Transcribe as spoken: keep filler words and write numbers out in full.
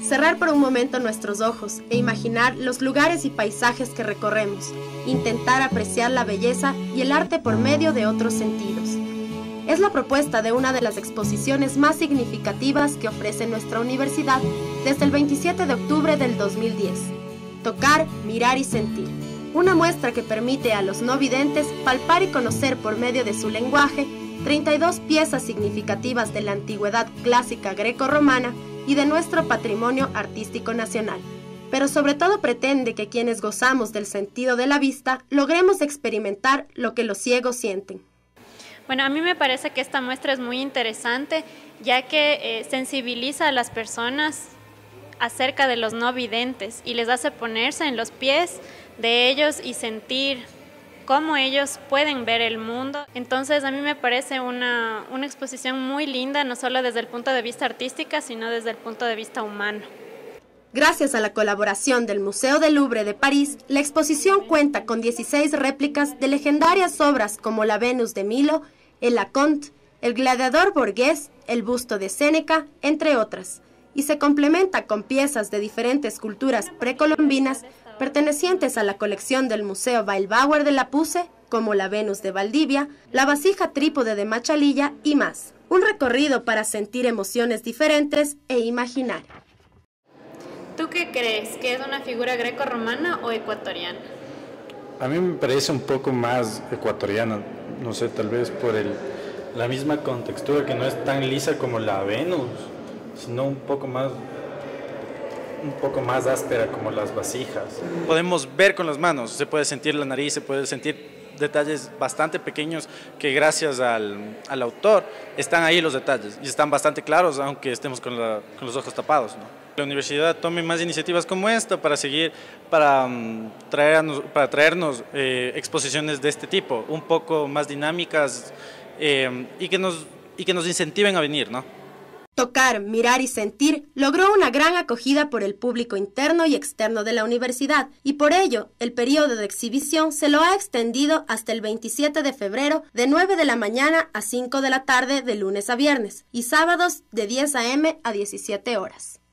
cerrar por un momento nuestros ojos e imaginar los lugares y paisajes que recorremos, intentar apreciar la belleza y el arte por medio de otros sentidos. Es la propuesta de una de las exposiciones más significativas que ofrece nuestra universidad desde el veintisiete de octubre del dos mil diez. Tocar, mirar y sentir. Una muestra que permite a los no videntes palpar y conocer por medio de su lenguaje treinta y dos piezas significativas de la antigüedad clásica greco-romana y de nuestro patrimonio artístico nacional. Pero sobre todo pretende que quienes gozamos del sentido de la vista logremos experimentar lo que los ciegos sienten. Bueno, a mí me parece que esta muestra es muy interesante, ya que eh, sensibiliza a las personas acerca de los no videntes y les hace ponerse en los pies de ellos y sentir cómo ellos pueden ver el mundo. Entonces a mí me parece una, una exposición muy linda, no solo desde el punto de vista artística, sino desde el punto de vista humano. Gracias a la colaboración del Museo del Louvre de París, la exposición cuenta con dieciséis réplicas de legendarias obras como la Venus de Milo, el Laconte, el Gladiador Borghés, el busto de Séneca, entre otras, y se complementa con piezas de diferentes culturas precolombinas pertenecientes a la colección del Museo Weilbauer de Lapuze, como la Venus de Valdivia, la vasija trípode de Machalilla y más. Un recorrido para sentir emociones diferentes e imaginar. ¿Tú qué crees? ¿Que es una figura greco-romana o ecuatoriana? A mí me parece un poco más ecuatoriana, no sé, tal vez por el, la misma contextura, que no es tan lisa como la Venus, sino un poco más, un poco más áspera como las vasijas. Podemos ver con las manos, se puede sentir la nariz, se puede sentir detalles bastante pequeños que gracias al, al autor están ahí los detalles y están bastante claros, aunque estemos con, la, con los ojos tapados, ¿no? La universidad tome más iniciativas como esta para seguir, para, um, traernos, para traernos eh, exposiciones de este tipo, un poco más dinámicas eh, y, que nos, y que nos incentiven a venir, ¿no? Tocar, mirar y sentir logró una gran acogida por el público interno y externo de la universidad y por ello el periodo de exhibición se lo ha extendido hasta el veintisiete de febrero de nueve de la mañana a cinco de la tarde de lunes a viernes y sábados de diez a eme a diecisiete horas.